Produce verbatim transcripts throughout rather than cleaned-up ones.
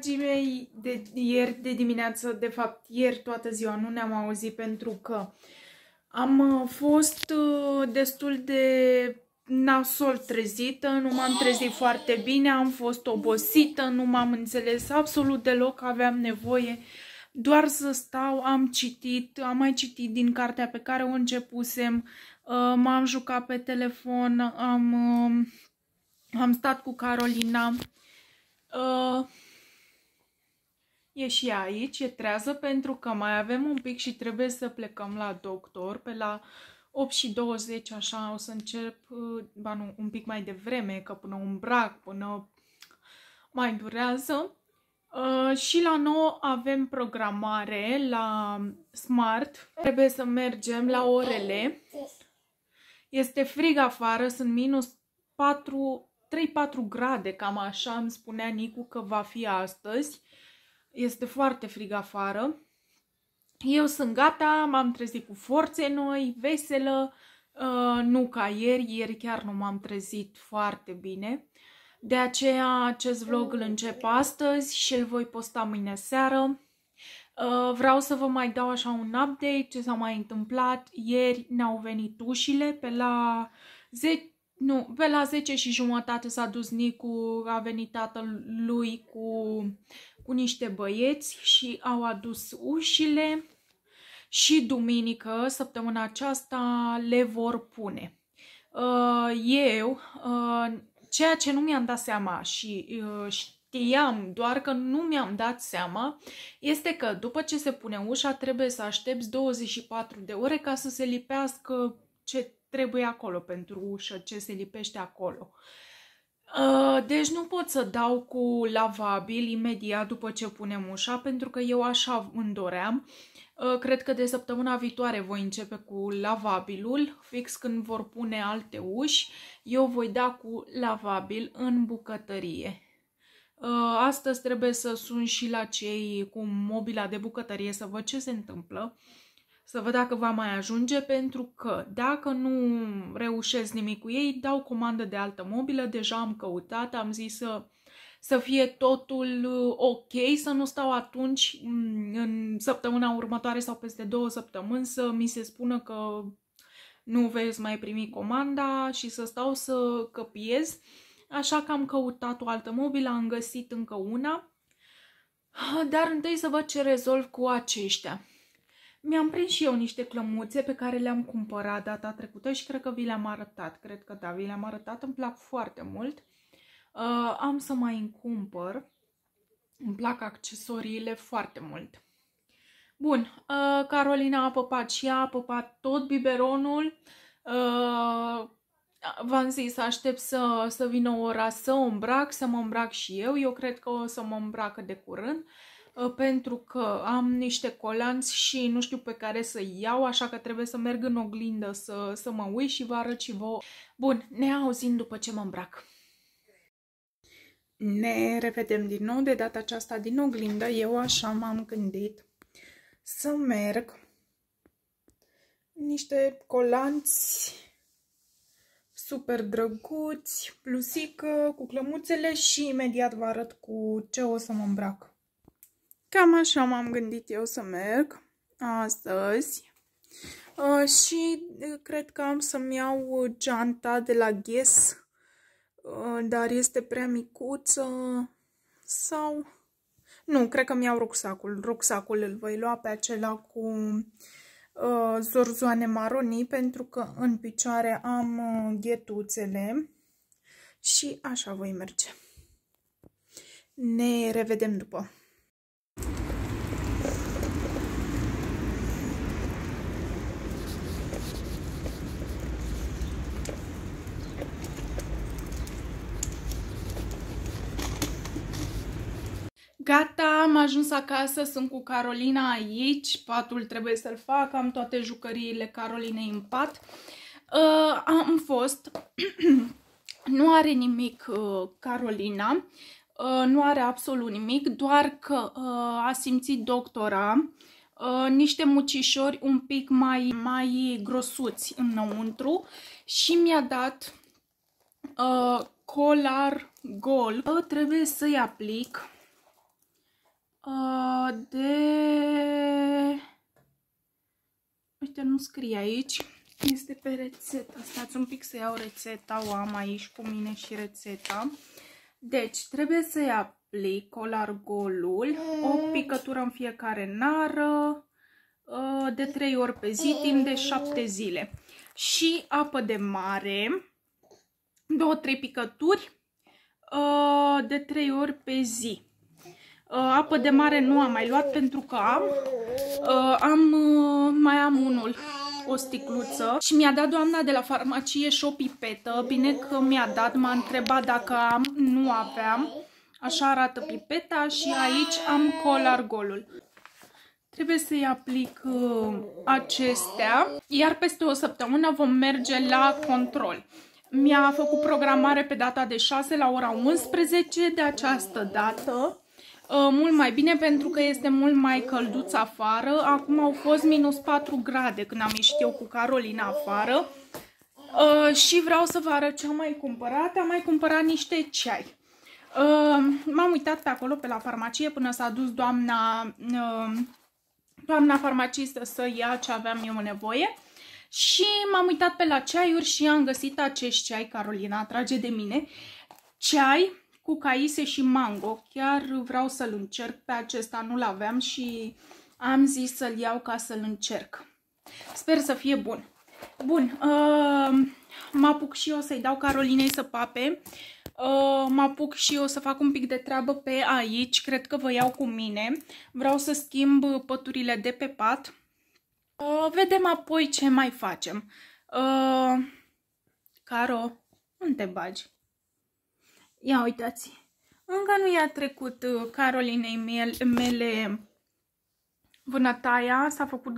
dragii mei, de ieri de dimineață, de fapt ieri toată ziua nu ne-am auzit pentru că am fost destul de nasol trezită, nu m-am trezit foarte bine, am fost obosită, nu m-am înțeles absolut deloc, aveam nevoie doar să stau, am citit, am mai citit din cartea pe care o începusem, m-am jucat pe telefon, am, am stat cu Carolina. Uh, e și ea aici, e trează pentru că mai avem un pic și trebuie să plecăm la doctor pe la opt și douăzeci, așa o să încep, uh, ba nu, un pic mai devreme, că până îmbrac, până mai durează. Uh, și la nouă avem programare la Smart, trebuie să mergem la orele. Este frig afară, sunt minus patru, trei patru grade, cam așa îmi spunea Nicu că va fi astăzi. Este foarte frig afară. Eu sunt gata, m-am trezit cu forțe noi, veselă, uh, nu ca ieri, ieri chiar nu m-am trezit foarte bine. De aceea acest vlog îl încep astăzi și îl voi posta mâine seară. Uh, vreau să vă mai dau așa un update ce s-a mai întâmplat. Ieri ne-au venit ușile pe la zece. Nu, pe la zece și jumătate s-a dus Nicu, a venit tatăl lui cu, cu niște băieți și au adus ușile și duminică, săptămâna aceasta, le vor pune. Eu, ceea ce nu mi-am dat seama și știam, doar că nu mi-am dat seama, este că după ce se pune ușa trebuie să aștepți douăzeci și patru de ore ca să se lipească ce trebuie acolo pentru ușă, ce se lipește acolo. Deci nu pot să dau cu lavabil imediat după ce punem ușa, pentru că eu așa îmi doream. Cred că de săptămâna viitoare voi începe cu lavabilul, fix când vor pune alte uși, eu voi da cu lavabil în bucătărie. Astăzi trebuie să sun și la cei cu mobila de bucătărie să văd ce se întâmplă. Să văd dacă va mai ajunge, pentru că dacă nu reușesc nimic cu ei, dau comandă de altă mobilă, deja am căutat, am zis să, să fie totul ok, să nu stau atunci în săptămâna următoare sau peste două săptămâni să mi se spună că nu veți mai primi comanda și să stau să căpiez. Așa că am căutat o altă mobilă, am găsit încă una, dar întâi să văd ce rezolv cu aceștia. Mi-am prins și eu niște clămuțe pe care le-am cumpărat data trecută și cred că vi le-am arătat. Cred că da, vi le-am arătat, îmi plac foarte mult. Uh, am să mai îmi cumpăr. Îmi plac accesoriile foarte mult. Bun, uh, Carolina a păpat și ea, a păpat tot biberonul. Uh, V-am zis să aștept să, să vină ora să o îmbrac, să mă îmbrac și eu. Eu cred că o să mă îmbracă de curând, pentru că am niște colanți și nu știu pe care să iau, așa că trebuie să merg în oglindă să, să mă uit și vă arăt și vouă. Bun, ne auzim după ce mă îmbrac. Ne revedem din nou, de data aceasta din oglindă. Eu așa m-am gândit să merg niște colanți super drăguți, bluzică cu clămuțele și imediat vă arăt cu ce o să mă îmbrac. Cam așa m-am gândit eu să merg astăzi uh, și cred că am să-mi iau geanta de la Guess, uh, dar este prea micuță sau... Nu, cred că mi iau rucsacul. Rucsacul îl voi lua pe acela cu uh, zorzoane maronii, pentru că în picioare am uh, ghetuțele și așa voi merge. Ne revedem după. Gata, am ajuns acasă, sunt cu Carolina aici, patul trebuie să-l fac, am toate jucăriile Carolinei în pat. Uh, am fost, nu are nimic uh, Carolina, uh, nu are absolut nimic, doar că uh, a simțit doctora uh, niște mucișori un pic mai, mai grosuți înăuntru și mi-a dat uh, Colar Gol. Uh, trebuie să-i aplic uite, nu scrie aici. Este pe rețetă. Stați un pic să iau rețeta, o am aici cu mine și rețeta. Deci, trebuie să-i aplic colargolul, o picătură în fiecare nară, de trei ori pe zi, timp de șapte zile. Și apă de mare, două trei picături, de trei ori pe zi. Apă de mare nu am mai luat pentru că am, am mai am unul, o sticluță, și mi-a dat doamna de la farmacie și o pipetă. Bine că mi-a dat, m-a întrebat dacă am, nu aveam. Așa arată pipeta și aici am colargolul. Trebuie să-i aplic uh, acestea, iar peste o săptămână vom merge la control. Mi-a făcut programare pe data de șase la ora unsprezece de această dată. Uh, mult mai bine pentru că este mult mai călduț afară. Acum au fost minus patru grade când am ieșit eu cu Carolina afară. Uh, și vreau să vă arăt ce am mai cumpărat. Am mai cumpărat niște ceai. Uh, M-am uitat pe acolo pe la farmacie până s-a dus doamna, uh, doamna farmacistă să ia ce aveam eu nevoie. Și m-am uitat pe la ceaiuri și am găsit acești ceai. Carolina trage de mine. Ceai cu caise și mango. Chiar vreau să-l încerc. Pe acesta nu-l aveam și am zis să-l iau ca să-l încerc. Sper să fie bun. Bun, uh, mă apuc și eu să-i dau Carolinei să pape. Uh, mă apuc și eu să fac un pic de treabă pe aici. Cred că vă iau cu mine. Vreau să schimb păturile de pe pat. Uh, vedem apoi ce mai facem. Uh, Caro, unde te bagi? Ia uitați. Încă nu i-a trecut uh, Carolinei mele, mele vânătaia. S-a făcut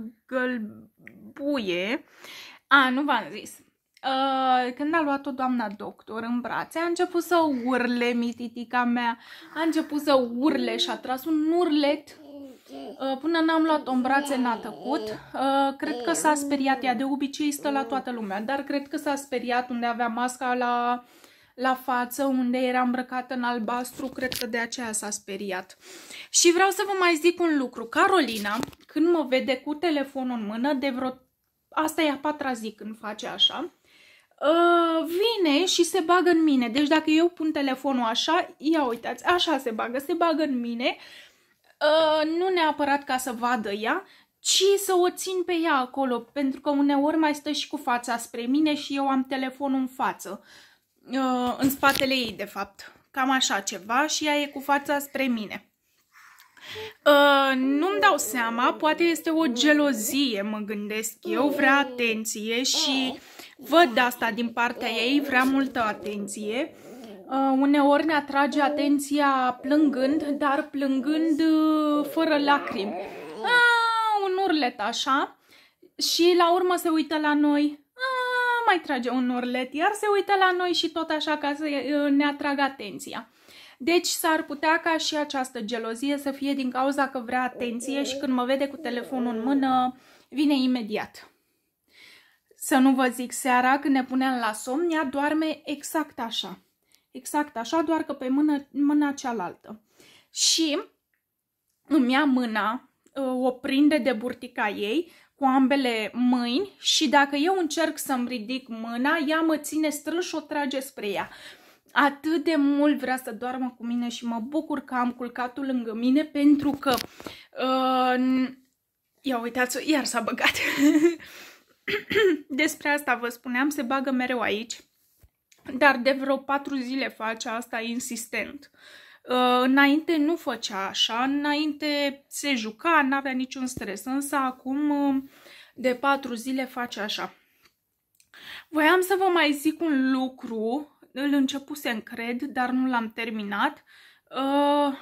gălbuie. A, nu v-am zis. Uh, când a luat-o doamna doctor în brațe, a început să urle, mititica mea. A început să urle și a tras un urlet. Uh, până n-am luat-o în brațe n-a tăcut. Uh, cred că s-a speriat. Ea de obicei stă la toată lumea, dar cred că s-a speriat unde avea masca la, la față, unde era îmbrăcată în albastru. Cred că de aceea s-a speriat. Și vreau să vă mai zic un lucru. Carolina, când mă vede cu telefonul în mână, de vreo... asta e a patra zi când face așa, Uh, vine și se bagă în mine. Deci dacă eu pun telefonul așa, ia uitați, așa se bagă, se bagă în mine, uh, nu neapărat ca să vadă ea, ci să o țin pe ea acolo, pentru că uneori mai stă și cu fața spre mine și eu am telefonul în față, uh, în spatele ei de fapt, cam așa ceva, și ea e cu fața spre mine. Uh, nu-mi dau seama, poate este o gelozie, mă gândesc eu, vrea atenție și văd asta din partea ei, vrea multă atenție. Uh, uneori ne atrage atenția plângând, dar plângând uh, fără lacrimi. Uh, un urlet așa și la urmă se uită la noi, uh, mai trage un urlet, iar se uită la noi și tot așa ca să uh, ne atragă atenția. Deci s-ar putea ca și această gelozie să fie din cauza că vrea atenție și când mă vede cu telefonul în mână, vine imediat. Să nu vă zic, seara când ne punem la somn, ea doarme exact așa. Exact așa, doar că pe mână, mâna cealaltă. Și îmi ia mâna, o prinde de burtica ei cu ambele mâini și dacă eu încerc să-mi ridic mâna, ea mă ține strâns și o trage spre ea. Atât de mult vrea să doarmă cu mine și mă bucur că am culcatul lângă mine pentru că... Uh, ia uitați, iar s-a băgat. Despre asta vă spuneam, se bagă mereu aici. Dar de vreo patru zile face asta insistent. Uh, înainte nu făcea așa, înainte se juca, n-avea niciun stres. Însă acum de patru zile face așa. Voiam să vă mai zic un lucru. Îl începusem, cred, dar nu l-am terminat. Uh,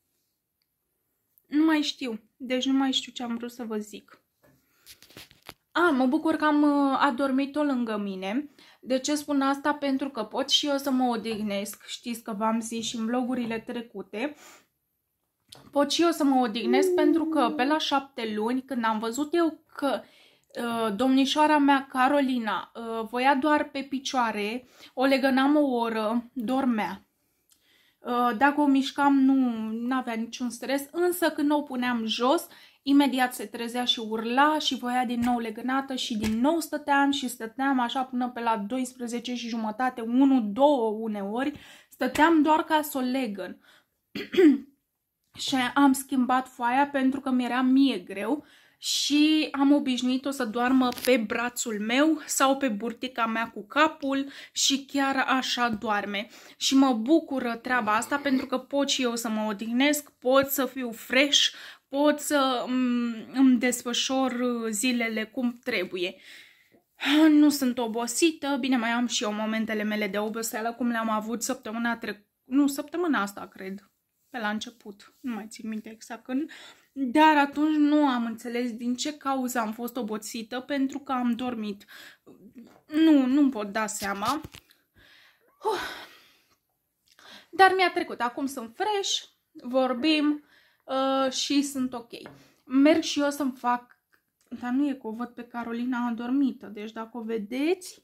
nu mai știu. Deci nu mai știu ce am vrut să vă zic. A, mă bucur că am adormit-o lângă mine. De ce spun asta? Pentru că pot și eu să mă odihnesc. Știți că v-am zis și în vlogurile trecute. Pot și eu să mă odihnesc pentru că pe la șapte luni, când am văzut eu că domnișoara mea, Carolina, voia doar pe picioare, o legănam o oră, dormea. Dacă o mișcam, nu avea niciun stres, însă când o puneam jos, imediat se trezea și urla și voia din nou legănată și din nou stăteam și stăteam așa până pe la douăsprezece și jumătate, unu, două uneori, stăteam doar ca să o legăn. Și am schimbat foaia pentru că mi-era mie greu și am obișnuit-o să doarmă pe brațul meu sau pe burtica mea cu capul și chiar așa doarme. Și mă bucură treaba asta pentru că pot și eu să mă odihnesc, pot să fiu fresh, pot să îmi desfășor zilele cum trebuie. Nu sunt obosită, bine, mai am și eu momentele mele de oboseală cum le-am avut săptămâna trecută, nu, săptămâna asta cred, pe la început, nu mai țin minte exact când, dar atunci nu am înțeles din ce cauză am fost obosită, pentru că am dormit. Nu, nu-mi pot da seama. Uh. Dar mi-a trecut, acum sunt fresh, vorbim uh, și sunt ok. Merg și eu să-mi fac, dar nu e că o văd pe Carolina adormită, deci dacă o vedeți,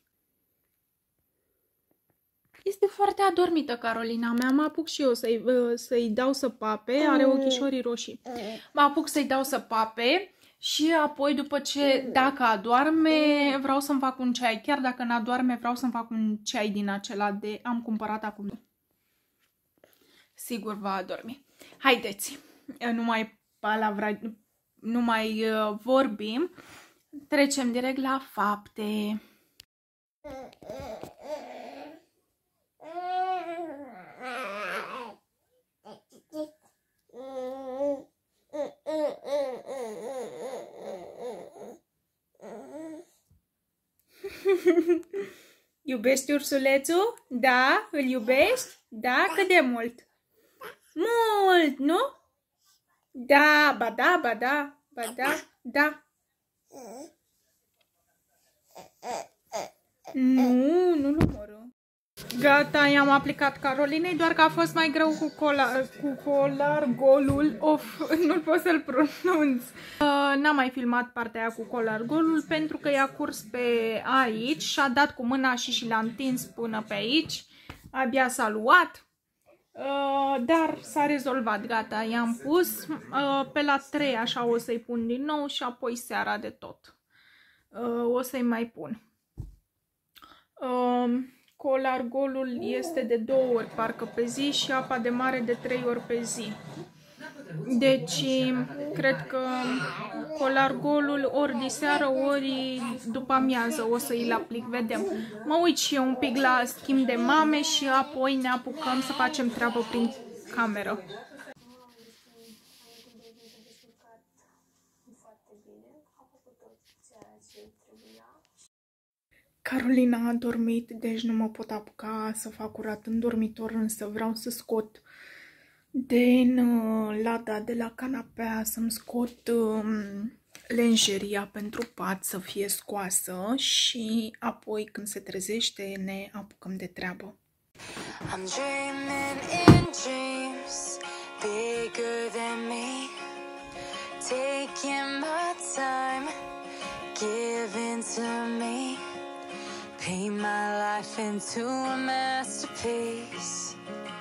este foarte adormită Carolina mea, mă apuc și eu să-i să-i dau săpape, are ochișorii roșii. Mă apuc să-i dau săpape și apoi după ce, dacă adorme, vreau să-mi fac un ceai. Chiar dacă n-adorme, vreau să-mi fac un ceai din acela de am cumpărat acum. Sigur va adormi. Haideți, nu mai palavra, nu mai uh, vorbim, trecem direct la fapte. Iubești ursulețul? Da? Îl iubești? Da? Cât de mult? Mult, nu? Da, ba da, ba da, ba da, da. Nu, nu numără. Gata, i-am aplicat Carolinei, doar că a fost mai greu cu colar, cu colar golul. Of, nu pot să-l pronunț. Uh, N-am mai filmat partea aia cu colar golul pentru că i-a curs pe aici și a dat cu mâna și și l-a întins până pe aici. Abia s-a luat. Uh, dar s-a rezolvat, gata, i-am pus. Uh, pe la trei așa o să-i pun din nou și apoi seara de tot. Uh, o să-i mai pun. Uh, Colargolul este de două ori parcă pe zi și apa de mare de trei ori pe zi. Deci, cred că colargolul ori diseară, ori după amiază o să îl aplic, vedem. Mă uit și eu un pic la schimb de mame și apoi ne apucăm să facem treabă prin cameră. Carolina a dormit, deci nu mă pot apuca să fac curat în dormitor, însă vreau să scot din uh, lada de la canapea, să-mi scot uh, lenjeria pentru pat să fie scoasă și apoi când se trezește ne apucăm de treabă. I'm dreaming in dreams bigger than me, taking my time, giving to me. Paint my life into a masterpiece,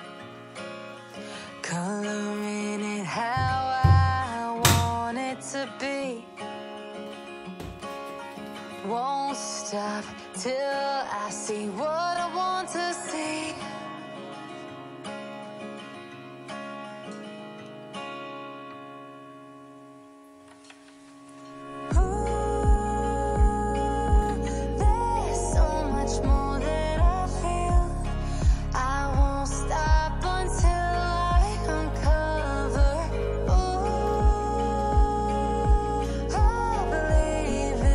coloring it how I want it to be. Won't stop till I see what I want to see.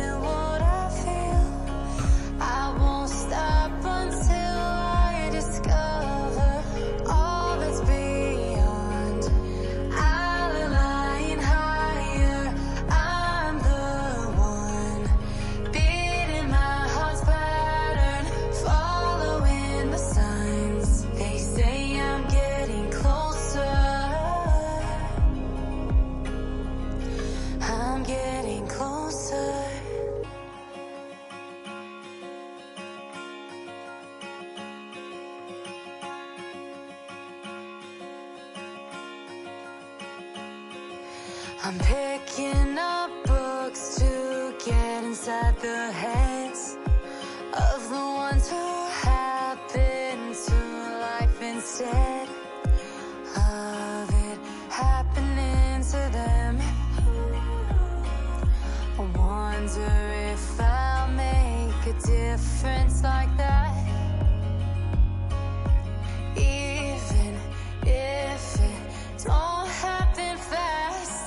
Discover I'm picking up books to get inside the heads of the ones who happen to life instead of it happening to them. I wonder if I'll make a difference like that, even if it don't happen fast.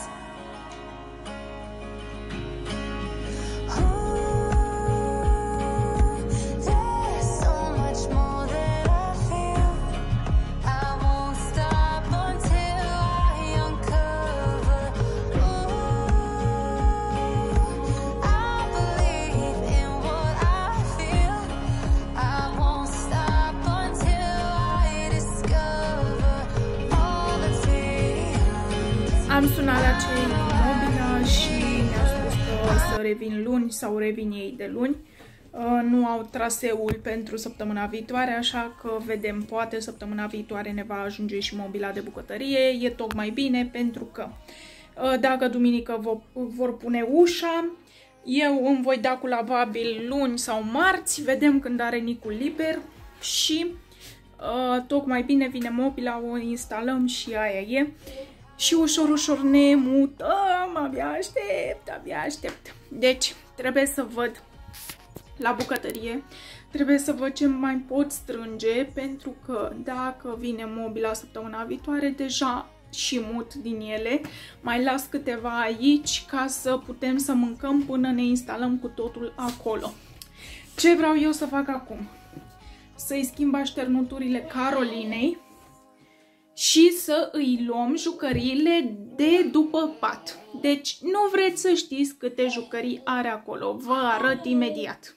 Am sunat la cei din Mobila și mi-au spus că să revin luni sau revin ei de luni. Nu au traseul pentru săptămâna viitoare, așa că vedem, poate săptămâna viitoare ne va ajunge și Mobila de bucătărie. E tocmai bine pentru că dacă duminică vor pune ușa, eu îmi voi da cu lavabil luni sau marți, vedem când are Nicul liber și tocmai bine vine Mobila, o instalăm și aia e. Și ușor, ușor ne mutăm, abia aștept, abia aștept. Deci, trebuie să văd la bucătărie, trebuie să văd ce mai pot strânge, pentru că dacă vine Mobila săptămâna viitoare, deja și mut din ele. Mai las câteva aici ca să putem să mâncăm până ne instalăm cu totul acolo. Ce vreau eu să fac acum? Să-i schimb așternuturile Carolinei și să îi luăm jucăriile de după pat. Deci nu vreți să știți câte jucării are acolo. Vă arăt imediat.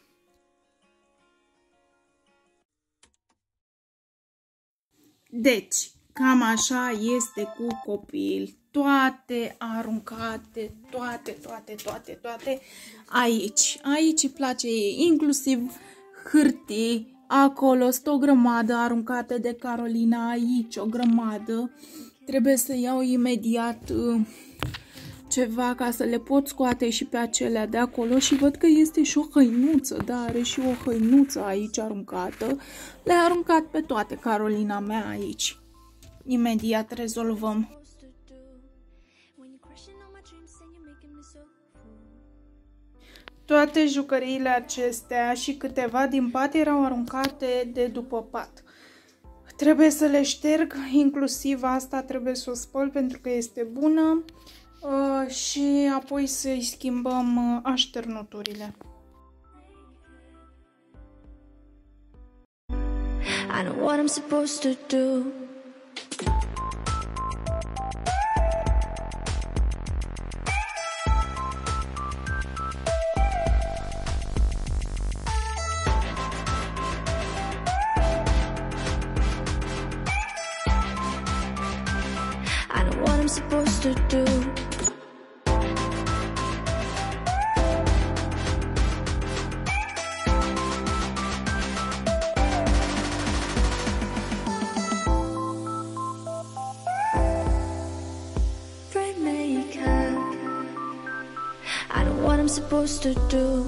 Deci, cam așa este cu copil. Toate aruncate, toate, toate, toate, toate aici. Aici îi place ei, inclusiv hârtii. Acolo sunt o grămadă aruncate de Carolina, aici o grămadă. Trebuie să iau imediat uh, ceva ca să le pot scoate și pe acelea de acolo și văd că este și o hăinuță, da, are și o hăinuță aici aruncată. Le-a aruncat pe toate Carolina mea aici. Imediat rezolvăm. Toate jucăriile acestea și câteva din pat erau aruncate de după pat. Trebuie să le șterg, inclusiv asta trebuie să o spăl pentru că este bună uh, și apoi să-i schimbăm așternuturile. I know what I'm supposed to do. I'm supposed to do. Brain maker. I know what I'm supposed to do.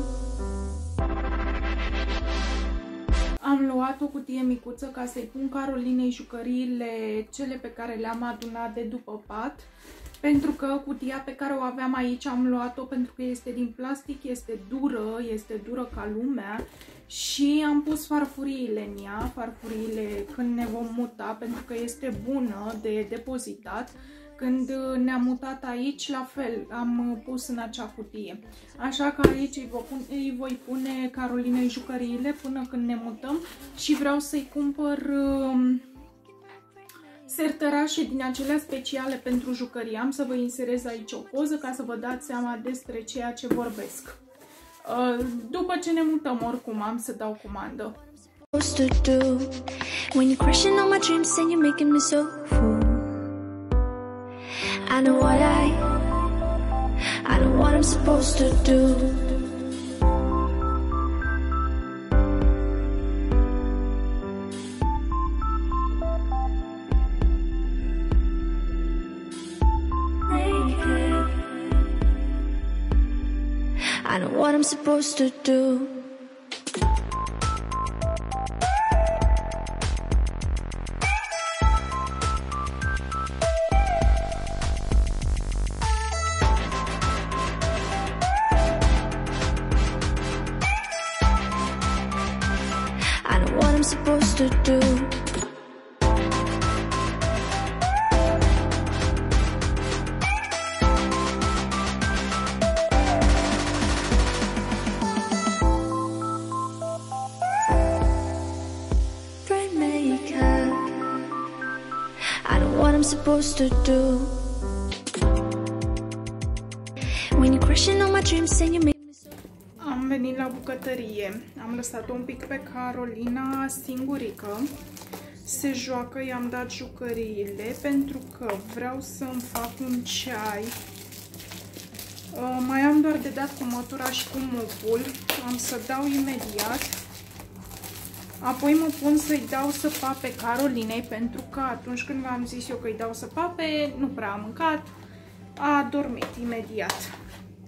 Am luat o cutie micuță ca să-i pun Carolinei jucăriile cele pe care le-am adunat de după pat, pentru că cutia pe care o aveam aici am luat-o pentru că este din plastic, este dură, este dură ca lumea și am pus farfuriile în ea, farfuriile când ne vom muta, pentru că este bună de depozitat. Când ne-am mutat aici, la fel, am pus în acea cutie. Așa că aici îi voi pune, îi voi pune Carolinei jucăriile până când ne mutăm și vreau să-i cumpăr uh, sertărașe din acelea speciale pentru jucării. Am să vă inserez aici o poză ca să vă dați seama despre ceea ce vorbesc. Uh, după ce ne mutăm, oricum, am să dau comandă. I know what I, I know what I'm supposed to do. Naked. I know what I'm supposed to do. I know what I'm supposed to do. Supposed to do when you're crushing on my dreams and you make me so. Am venit la bucătărie. Am lăsat-o un pic pe Carolina singurică. Se joacă, i-am dat jucăriile pentru că vreau să-mi fac un ceai. Uh, mai am doar de dat cu mătura și cu mopul. Am să dau imediat. Apoi mă pun să-i dau săpa pe Carolinei, pentru că atunci când v-am zis eu că îi dau săpape, nu prea a mâncat, a dormit imediat.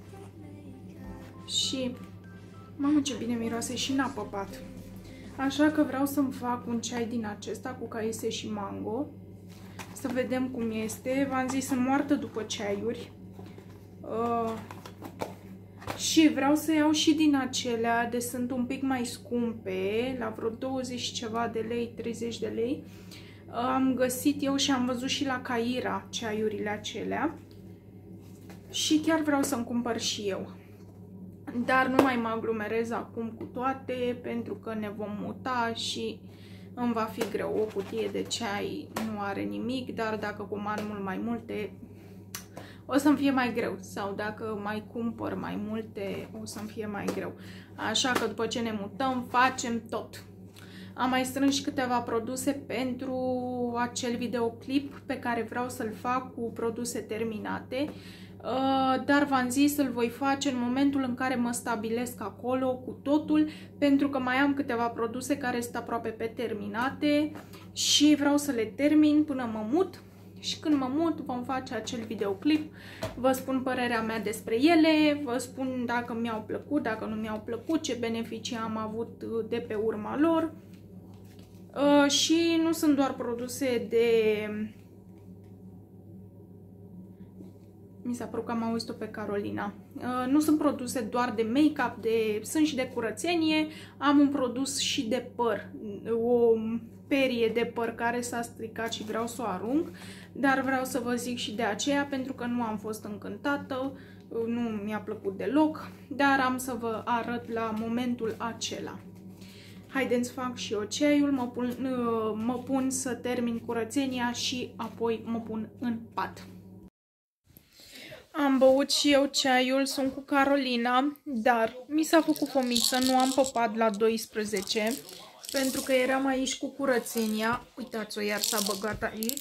Și, mamă ce bine miroase și n-a păpat. Așa că vreau să-mi fac un ceai din acesta cu caise și mango. Să vedem cum este. V-am zis, sunt moartă după ceaiuri. Uh, Și vreau să iau și din acelea, de sunt un pic mai scumpe, la vreo douăzeci ceva de lei, treizeci de lei. Am găsit eu și am văzut și la Caira ceaiurile acelea. Și chiar vreau să-mi cumpăr și eu. Dar nu mai mă aglomerez acum cu toate, pentru că ne vom muta și îmi va fi greu. O cutie de ceai nu are nimic, dar dacă comand mult mai multe, o să-mi fie mai greu, sau dacă mai cumpăr mai multe, o să-mi fie mai greu. Așa că după ce ne mutăm, facem tot. Am mai strâns și câteva produse pentru acel videoclip pe care vreau să-l fac cu produse terminate. Dar v-am zis, îl voi face în momentul în care mă stabilesc acolo cu totul, pentru că mai am câteva produse care sunt aproape pe terminate și vreau să le termin până mă mut. Și când mă mut vom face acel videoclip, vă spun părerea mea despre ele, vă spun dacă mi-au plăcut, dacă nu mi-au plăcut, ce beneficii am avut de pe urma lor. Uh, și nu sunt doar produse de... Mi s-a părut că am auzit-o pe Carolina. Uh, nu sunt produse doar de make-up, de... sunt și de curățenie, am un produs și de păr, o perie de păr care s-a stricat și vreau să o arunc, dar vreau să vă zic și de aceea pentru că nu am fost încântată, nu mi-a plăcut deloc, dar am să vă arăt la momentul acela. Haideți să fac și eu ceaiul, mă pun, mă pun să termin curățenia și apoi mă pun în pat. Am băut și eu ceaiul, sunt cu Carolina, dar mi s-a făcut fomiță, nu am păpat la douăsprezece. Pentru că eram aici cu curățenia. Uitați-o, iar s-a băgat aici.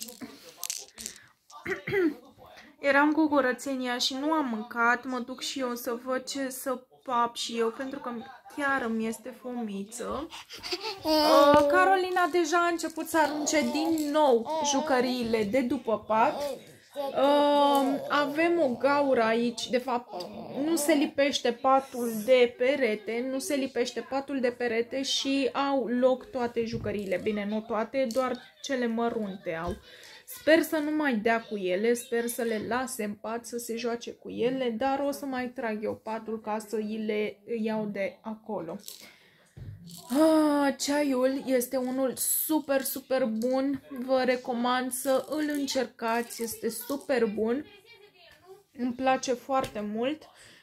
Eram cu curățenia și nu am mâncat. Mă duc și eu să văd ce să pap și eu, pentru că chiar îmi este fomiță. Uh, Carolina deja a început să arunce din nou jucăriile de după pat. Uh, avem o gaură aici, de fapt nu se lipește patul de perete, nu se lipește patul de perete și au loc toate jucăriile. Bine, nu toate, doar cele mărunte au. Sper să nu mai dea cu ele, sper să le lase în pat să se joace cu ele, dar o să mai trag eu patul ca să îi le iau de acolo. Ah, ceaiul este unul super, super bun. Vă recomand să îl încercați. Este super bun. Îmi place foarte mult.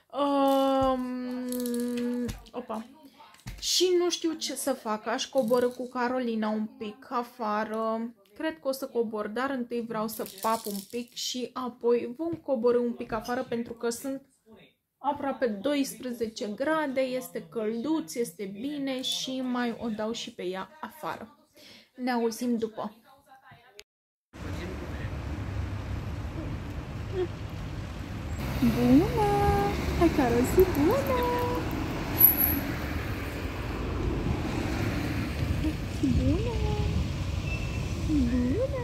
Um, opa. Și nu știu ce să fac. Aș coborî cu Carolina un pic afară. Cred că o să cobor, dar întâi vreau să pap un pic și apoi vom coborî un pic afară pentru că sunt aproape douăsprezece grade, este călduț, este bine și mai o dau și pe ea afară. Ne auzim după. Bună! Hai, Carosi, bună! Bună! Bună!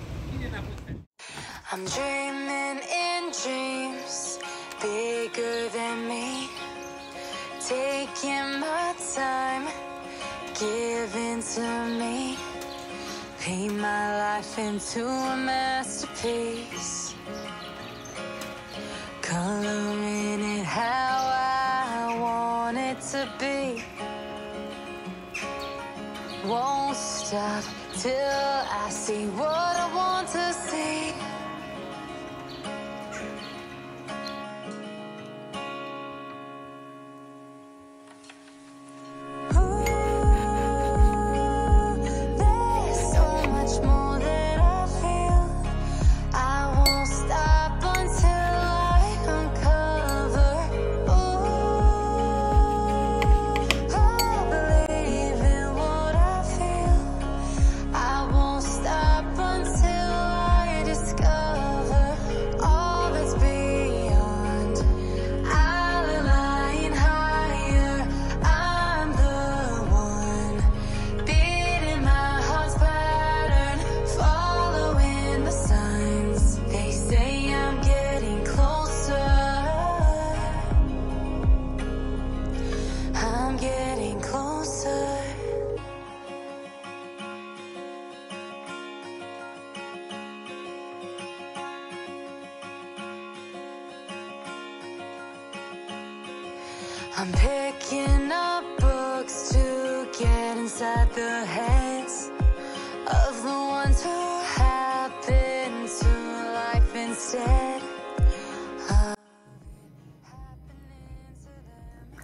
I'm dreaming in dreams bigger than me. taking my time, giving to me, paint my life into a masterpiece, coloring it how I want it to be. Won't stop till I see what I want to see. I'm picking up books to get inside the heads of the ones who happen to life instead of happening to them.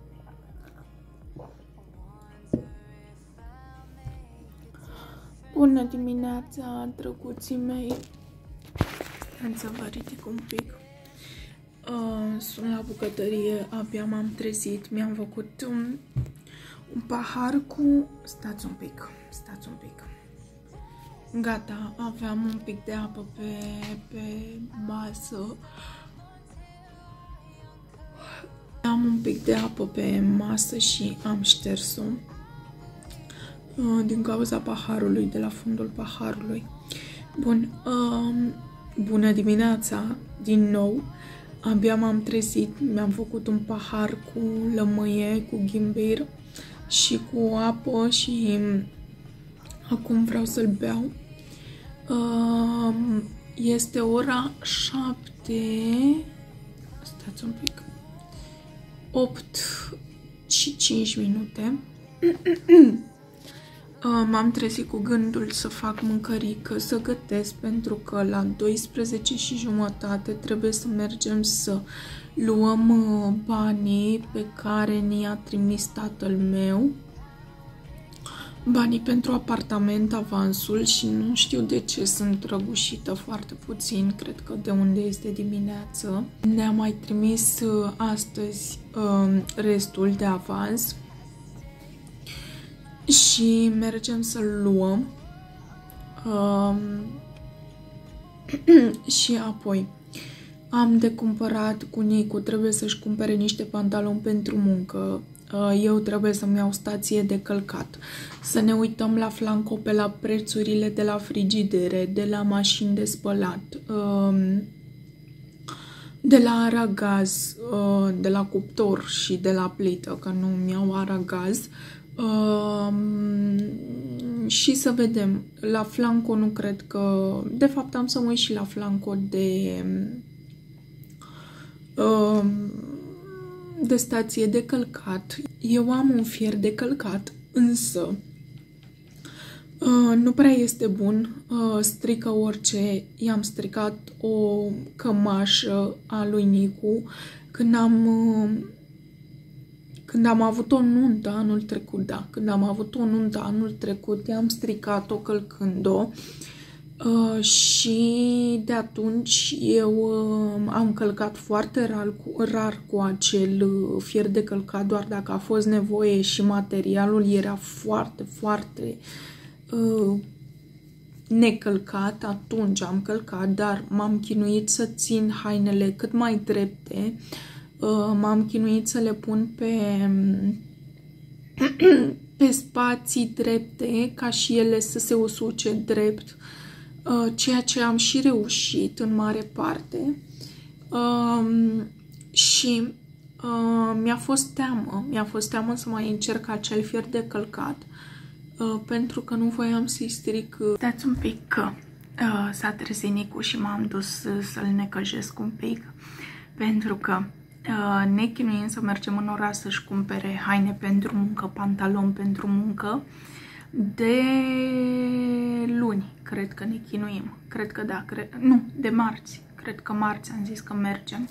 Bună dimineața, drăguții mei! Am să vă ridic un pic. Uh, sunt la bucătărie, abia m-am trezit, mi-am făcut un, un pahar cu... Stați un pic, stați un pic. Gata, aveam un pic de apă pe, pe masă. Am un pic de apă pe masă și am șters-o uh, din cauza paharului, de la fundul paharului. Bun, uh, bună dimineața, din nou. Abia m-am trezit, mi-am făcut un pahar cu lămâie, cu ghimbir și cu apă și acum vreau să-l beau. Este ora șapte, stați un pic, opt și cinci minute. M-am trezit cu gândul să fac mâncărică, să gătesc, pentru că la douăsprezece și jumătate trebuie să mergem să luăm banii pe care ni-a trimis tatăl meu. Banii pentru apartament, avansul, și nu știu de ce sunt răgușită foarte puțin, cred că de unde este dimineață. Ne-a mai trimis astăzi restul de avans. Și mergem să-l luăm um, și apoi am de cumpărat cu Nicu, trebuie să-și cumpere niște pantaloni pentru muncă, uh, eu trebuie să-mi iau stație de călcat, să ne uităm la Flanco pe la prețurile de la frigidere, de la mașini de spălat, um, de la aragaz, uh, de la cuptor și de la plită, că nu mi-au aragaz. Uh, și să vedem, la Flanco nu cred că, de fapt am să mă uit și la Flanco de uh, de stație de călcat. Eu am un fier de călcat, însă uh, nu prea este bun, uh, strică orice. I-am stricat o cămașă a lui Nicu când am uh, Când am avut o nuntă anul trecut, da, când am avut o nuntă anul trecut, i-am stricat-o călcând-o uh, și de atunci eu uh, am călcat foarte rar cu, rar cu acel uh, fier de călcat, doar dacă a fost nevoie și materialul era foarte, foarte uh, necălcat, atunci am călcat, dar m-am chinuit să țin hainele cât mai drepte. M-am chinuit să le pun pe, pe spații drepte, ca și ele să se usuce drept, ceea ce am și reușit în mare parte. Și uh, mi-a fost teamă, mi-a fost teamă să mai încerc acel fier de călcat, uh, pentru că nu voiam să-i stric. Stați un pic că uh, s-a trezit Nicu și m-am dus uh, să-l necăjesc un pic, pentru că uh, ne chinuim să mergem în oraș să-și cumpere haine pentru muncă, pantaloni pentru muncă, de luni, cred că ne chinuim, cred că da, cred, nu, de marți, cred că marți am zis că mergem.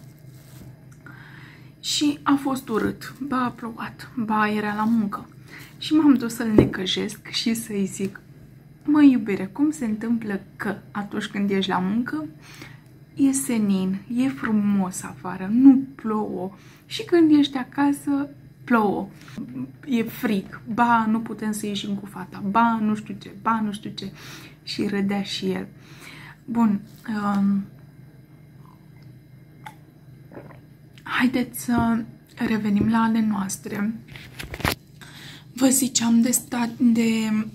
Și a fost urât, ba a plouat, ba era la muncă. Și m-am dus să-l necăjesc și să-i zic: mă, iubire, cum se întâmplă că atunci când ești la muncă e senin, e frumos afară, nu plouă, și când ești acasă plouă, e frig, ba nu putem să ieșim cu fata, ba nu știu ce, ba nu știu ce. Și râdea și el. Bun, um, haideți să revenim la ale noastre. Vă ziceam de stat de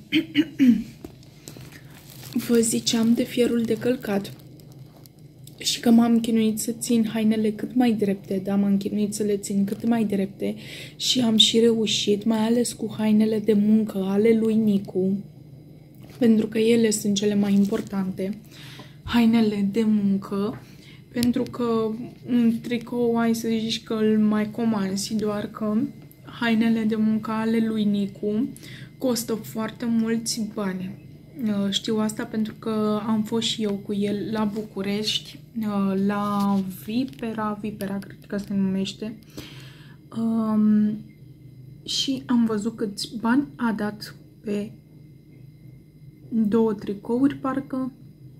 vă ziceam de fierul de călcat și că m-am chinuit să țin hainele cât mai drepte, da, m-am chinuit să le țin cât mai drepte și am și reușit, mai ales cu hainele de muncă ale lui Nicu, pentru că ele sunt cele mai importante, hainele de muncă, pentru că un tricou ai să zici că îl mai comanzi, doar că hainele de muncă ale lui Nicu costă foarte mulți bani. Știu asta pentru că am fost și eu cu el la București, la Vipera, Vipera cred că se numește, um, și am văzut câți bani a dat pe două tricouri, parcă,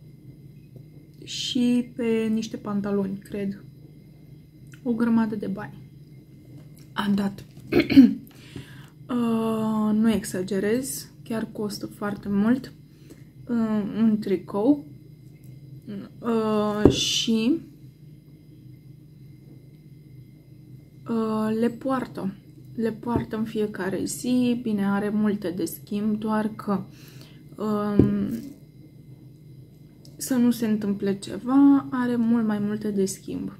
și pe niște pantaloni, cred. O grămadă de bani a dat. uh, nu exagerez, chiar costă foarte mult uh, un tricou uh, și uh, le poartă. Le poartă în fiecare zi. Bine, are multe de schimb, doar că uh, să nu se întâmple ceva, are mult mai multe de schimb.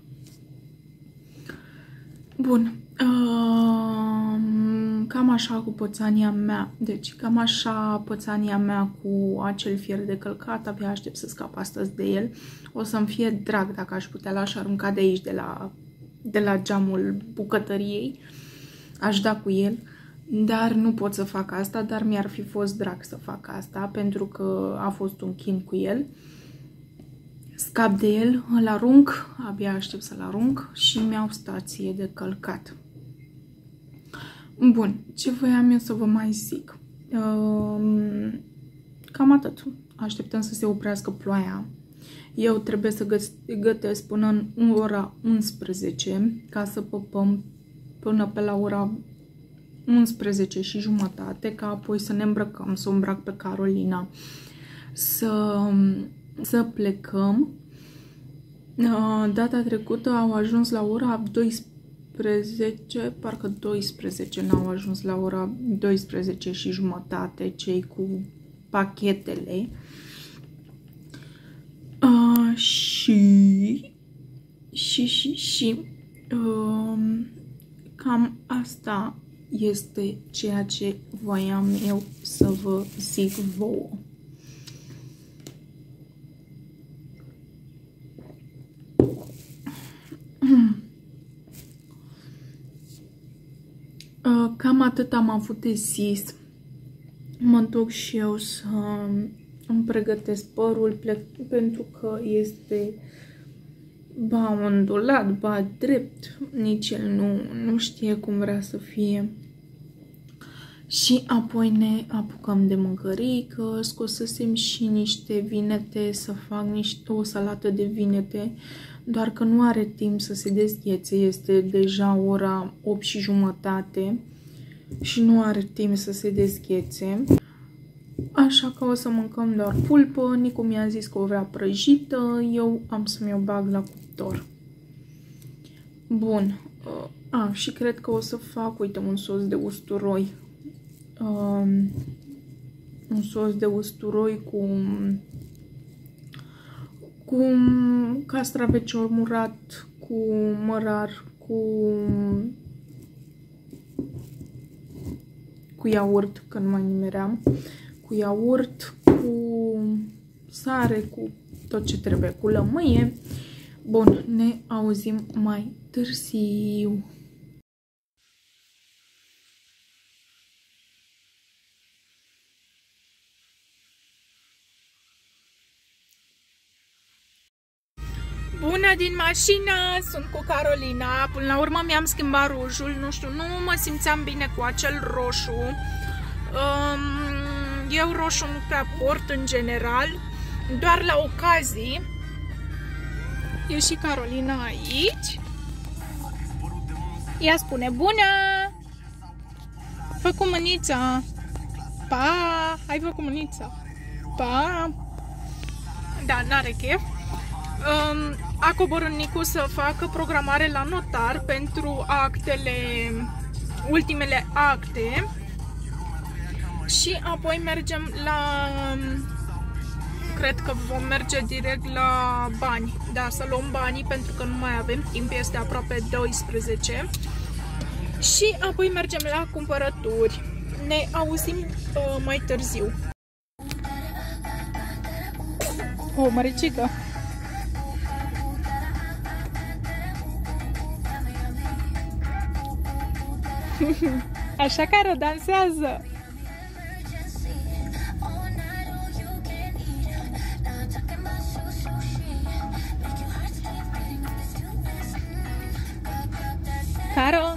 Bun. Uh, cam așa cu pățania mea. Deci, cam așa pățania mea cu acel fier de călcat. Abia aștept să scap astăzi de el. O să-mi fie drag dacă aș putea l-aș arunca de aici, de la, de la geamul bucătăriei. Aș da cu el. Dar nu pot să fac asta, dar mi-ar fi fost drag să fac asta, pentru că a fost un chin cu el. Scap de el, îl arunc, abia aștept să-l arunc și mi-au stație de călcat. Bun, ce voiam eu să vă mai zic? Cam atât. Așteptăm să se oprească ploaia. Eu trebuie să gătesc până în ora unsprezece, ca să păpăm până pe la ora unsprezece și jumătate, ca apoi să ne îmbrăcăm, să o îmbrac pe Carolina, să... să plecăm. Data trecută au ajuns la ora doisprezece, parcă doisprezece, n-au ajuns la ora doisprezece și jumătate cei cu pachetele. Uh, și și și și uh, cam asta este ceea ce voiam eu să vă zic vouă. Cam atât am avut de zis. Mă duc și eu să îmi pregătesc părul, plec, pentru că este ba ondulat, ba drept. Nici el nu, nu știe cum vrea să fie. Și apoi ne apucăm de mâncărică, scosesem și niște vinete, să fac niște, o salată de vinete, doar că nu are timp să se dezghețe, este deja ora opt și jumătate și nu are timp să se dezghețe. Așa că o să mâncăm doar pulpă. Nicu mi-a zis că o vrea prăjită, eu am să mi-o bag la cuptor. Bun. A, și cred că o să fac, uite, un sos de usturoi. Um, un sos de usturoi cu cu castravecior murat, cu cu mărar, cu, cu iaurt, că nu mai nimeream, cu iaurt, cu sare, cu tot ce trebuie, cu lămâie. Bun, ne auzim mai târziu. Bună din mașină! Sunt cu Carolina. Până la urmă mi-am schimbat rujul. Nu știu, nu mă simțeam bine cu acel roșu. Eu roșu nu prea port în general, doar la ocazii. E și Carolina aici. Ea spune bună! Fă cu mânița! Pa! Hai, fă cu mânița! Pa! Da, n-are chef. Um, a coborât Nicu să facă programare la notar pentru actele, ultimele acte, și apoi mergem la, cred că vom merge direct la bani, da, să luăm banii pentru că nu mai avem timp, este aproape douăsprezece, și apoi mergem la cumpărături. Ne auzim uh, mai târziu. O, măricică! Așa care o dansează. Caro.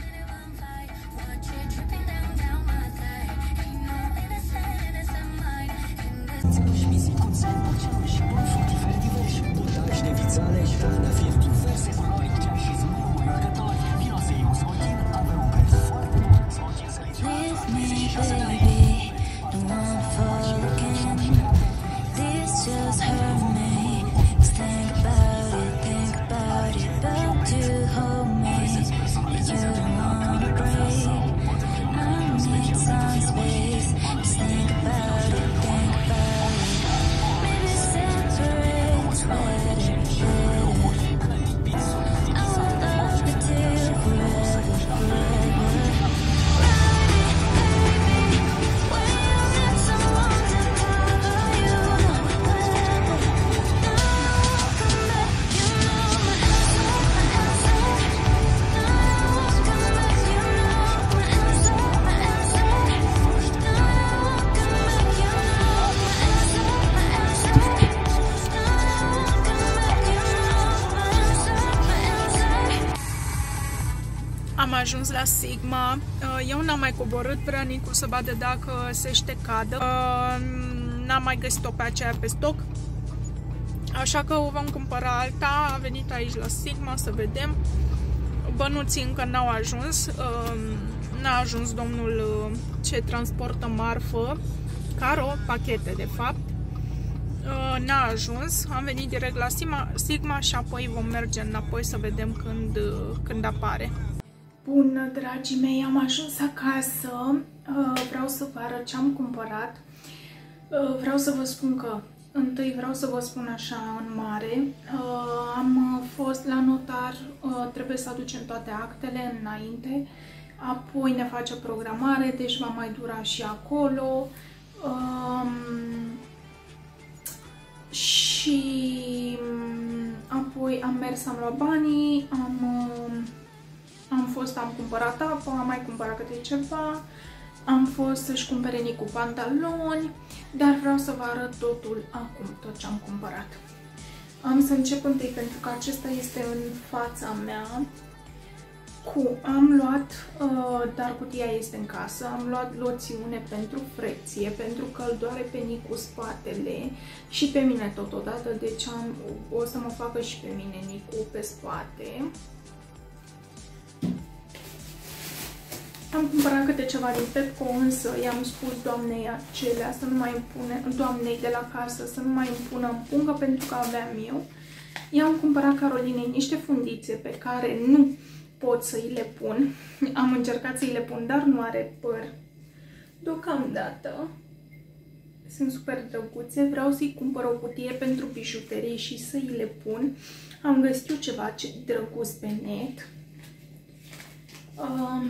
Am ajuns la Sigma. Eu n-am mai coborât, vrea Nicu să vadă dacă se ștecadă. N-am mai găsit-o pe aceea pe stoc, așa că o vom cumpăra alta. A venit aici la Sigma să vedem. Bănuții încă n-au ajuns. N-a ajuns domnul ce transportă marfă, Caro, pachete de fapt. N-a ajuns. Am venit direct la Sigma, Sigma și apoi vom merge înapoi să vedem când, când apare. Bună, dragii mei, am ajuns acasă. Vreau să vă arăt ce am cumpărat. Vreau să vă spun că întâi vreau să vă spun așa în mare. Am fost la notar, trebuie să aducem toate actele înainte, apoi ne face programare, deci va mai dura și acolo. Și apoi am mers, am luat banii, am Am fost, am cumpărat apă, am mai cumpărat câte ceva, am fost să-și cumpere Nicu pantaloni, dar vreau să vă arăt totul acum, tot ce am cumpărat. Am să încep întâi, pentru că acesta este în fața mea. Cu, am luat, uh, dar cutia este în casă, am luat loțiune pentru frecție, pentru că îl doare pe Nicu spatele și pe mine totodată, deci am, o să mă facă și pe mine Nicu pe spate. Am cumpărat câte ceva din Pepco, însă i-am spus doamnei acelea să nu mai impune, doamnei de la casă să nu mai impună în pungă, pentru că aveam eu. I-am cumpărat Carolinei niște fundițe pe care nu pot să îi le pun. Am încercat să îi le pun, dar nu are păr deocamdată. Sunt super drăguțe. Vreau să-i cumpăr o cutie pentru bijuterii și să-i le pun. Am găsit eu ceva ce drăguț pe net. Uh,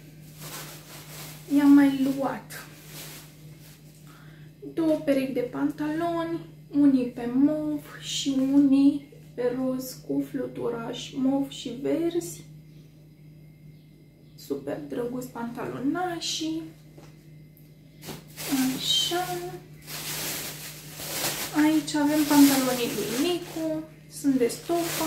I-am mai luat două perechi de pantaloni, unii pe mov și unii pe roz cu fluturași mov și verzi. Super drăguț pantalonașii. Așa. Aici avem pantalonii lui Nicu. Sunt de stofă.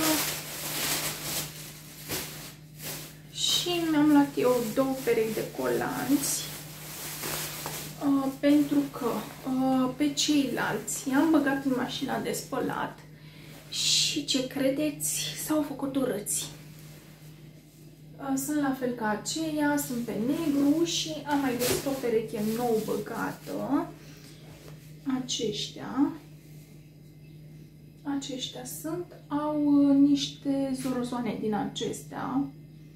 Și mi-am luat eu două perechi de colanți. Uh, pentru că uh, pe ceilalți i-am băgat în mașina de spălat și ce credeți, s-au făcut urâți. Uh, sunt la fel ca aceia, sunt pe negru și am mai găsit o pereche nou băgată. Aceștia. Aceștia sunt, au uh, niște zorozoane din acestea.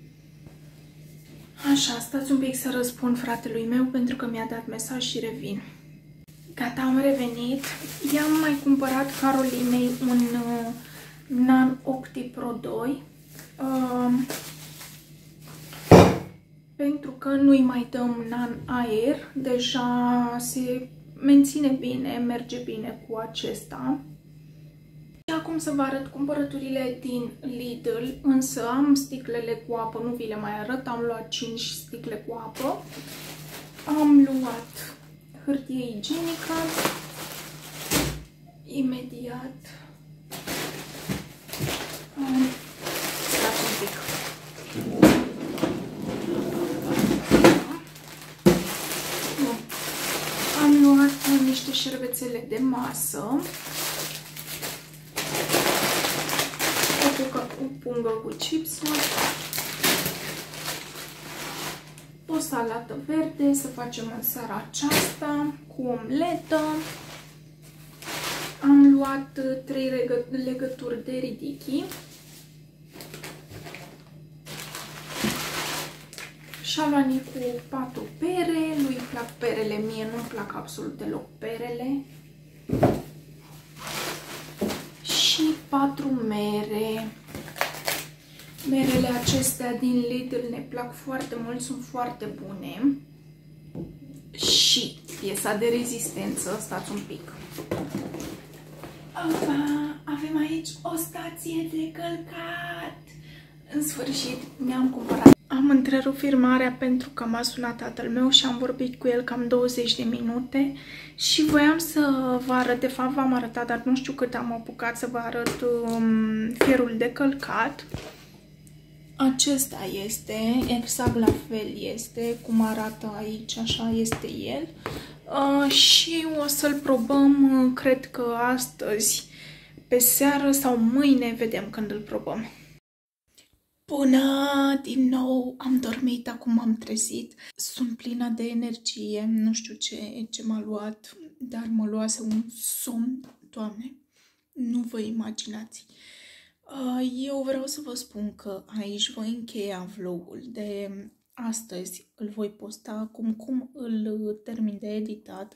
Așa, stați un pic să răspund fratelui meu pentru că mi-a dat mesaj și revin. Gata, am revenit. I-am mai cumpărat Carolinei un uh, Nan Opti Pro doi. Uh, pentru că nu-i mai dăm Nan Air. Deja se menține bine, merge bine cu acesta. Și acum să vă arăt cumpărăturile din Lidl, însă am sticlele cu apă, nu vi le mai arăt, am luat cinci sticle cu apă. Am luat hârtie igienică, imediat. Um, stați un pic. Bun. Am luat niște șervețele de masă. O pungă cu chipsuri, o salată verde, să facem în seara aceasta, cu omletă. Am luat trei legături de ridichi. Și-a luat Nicu patru pere, lui îi plac perele, mie nu-mi plac absolut deloc perele. Și patru mere. Merele acestea din Lidl ne plac foarte mult, sunt foarte bune. Și piesa de rezistență, stați un pic. Opa, avem aici o stație de călcat. În sfârșit, mi-am cumpărat. Am întrerupt filmarea pentru că m-a sunat tatăl meu și am vorbit cu el cam douăzeci de minute și voiam să vă arăt, de fapt v-am arătat, dar nu știu cât am apucat să vă arăt um, fierul de călcat. Acesta este, exact la fel este, cum arată aici, așa este el. Uh, și o să-l probăm, uh, cred că astăzi, pe seară sau mâine, vedem când îl probăm. Bună! Din nou am dormit, acum am trezit. Sunt plină de energie, nu știu ce, ce m-a luat, dar mă luase un somn, Doamne, nu vă imaginați. Eu vreau să vă spun că aici voi încheia vlogul de astăzi, îl voi posta acum cum îl termin de editat.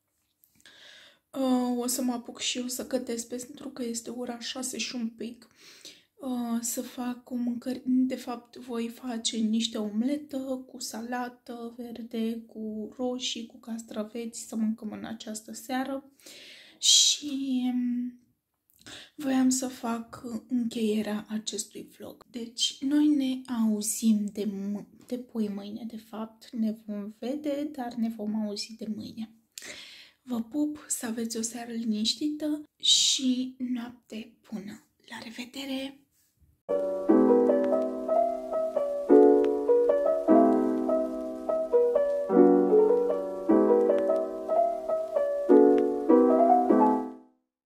O să mă apuc și eu să gătesc pentru că este ora șase și un pic. Să fac o mâncare, de fapt voi face niște omletă cu salată verde, cu roșii, cu castraveți, să mâncăm în această seară. Și voiam să fac încheierea acestui vlog. Deci, noi ne auzim de, de poi mâine, de fapt. Ne vom vede, dar ne vom auzi de mâine. Vă pup, să aveți o seară liniștită și noapte bună. La revedere!